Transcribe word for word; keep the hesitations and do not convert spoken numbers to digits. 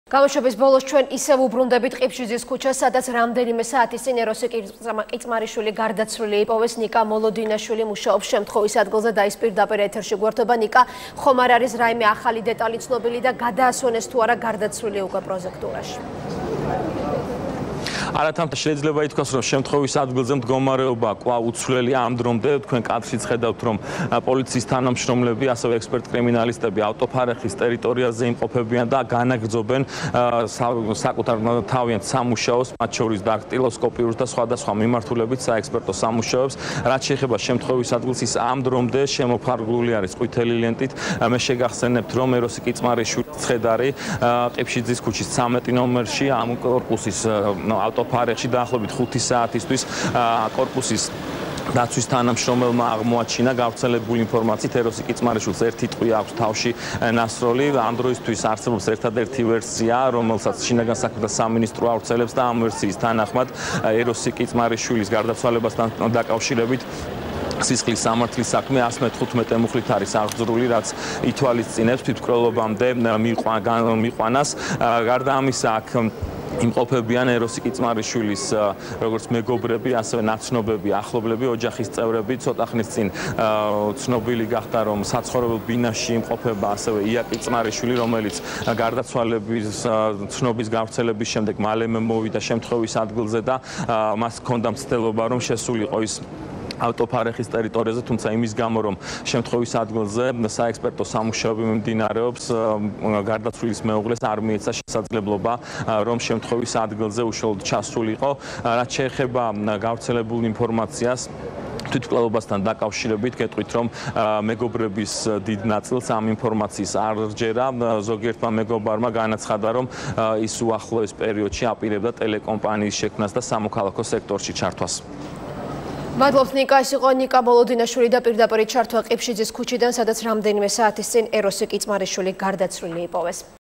Გამოშვების ბოლოს ჩვენ ისევ უბრუნდებით ყიფშიძის ქუჩას, სადაც რამდენიმე საათის წინ ეროსი ყიწმარიშვილი გარდაცვლილი იპოვეს. ნიკა მოლოდინაშვილი მუშაობს შემთხვევის ადგილზე და ის პირდაპირ ეთერში გვერდება. ნიკა, ხომ არ არის რაიმე ახალი დეტალი ცნობილი და გადაასვენეს თუ არა გარდაცვლილი უკვე პროზექტურაში? არათანთა შეიძლება ითქვას, რომ შემთხვევის ადგილზე მდგომარეობა კვლავ უცვლელი ამ დრომდე. თქვენ კადრშიც ხედავთ, რომ პოლიციის თანამშრომლები, ასევე ექსპერტ კრიმინალისტები ავტოფარეხის ტერიტორიაზე იმყოფებიან და განაგრძობენ საკუთარ თავიანთ სამუშაოს, მათ შორის დაქტილოსკოპიურს და სხვადასხვა მიმართულებით საექსპერტო სამუშაოებს. რაც შეეხება შემთხვევის ადგილს, ის ამ დრომდე შემოფარგლული არის ყვითელი ლენტით. მე შეგახსენებთ, რომ ეროსი ყიწმარიშვილის ცხედარი ყიფშიძის ქუჩის ცამეტი ნომერში ამ კორპუსის ავტოფარეხში დაახლოებით ხუთი საათისთვის კორპუსის დაცვის თანამშრომელმა აღმოაჩინა გავრცელებული ინფორმაციით, ეროსი ყიწმარიშვილს ერთი ტყვია აქვს თავში ნასროლი. ამ დროისთვის არსებობს ერთადერთი ვერსია, რომელსაც შინაგან საქმეთა სამინისტრო ავრცელებს და ამ ვერსიის თანახმად ეროსი ყიწმარიშვილის გარდაცვალებასთან დაკავშირებით სისხლის სამართლის საქმე ასი მეთხუთმეტე მუხლით არის აღძრული, რაც ითვალისწინებს თვითმკვლელობამდე მიყვანას. გარდა ამისა, აქ იმყოფებიან ეროსი ყიწმარიშვილის როგორც მეგობრები, ასევე ნაცნობები, ახლობლები, ოჯახის წევრები. ცოტა ხნის წინ ცნობილი გახდა, რომ საცხოვრებელ ბინაში იმყოფება ასევე ია ყიწმარიშვილი, რომელიც გარდაცვალების ცნობის გავრცელების შემდეგ მალევე მოვიდა შემთხვევის ადგილზე და მას ჰქონდა მცდელობა, რომ შესულიყო ის ავტოფარეხის ტერიტორიაზე, თუმცა იმის გამო, რომ შემთხვევის ადგილზე საექსპერტო სამუშაოები მიმდინარეობს, გარდაცვლილის მეუღლეს არ მიეცა შესაძლებლობა, რომ შემთხვევის ადგილზე უშუალოდ ჩასულიყო. რაც შეეხება გავრცელებულ ინფორმაციას, თვითმკვლელობასთან დაკავშირებით გეტყვით, რომ მეგობრების დიდ ნაწილს ამ ინფორმაციის არ რჯერა. ზოგიერთმა მეგობარმა განაცხადა, რომ ის უახლოეს პერიოდში აპირებდა ტელეკომპანიის შექმნას და სამოქალაქო სექტორში ჩართვას. მადლობთ ნიკა, ეს იყო ნიკა მოლოდინაშვილი და პირდაპირ ჩართვა ყიფშიძის ქუჩიდან, სადაც რამდენიმე საათის წინ ეროსი ყიწმარიშვილი გარდაცვლილი იპოვეს.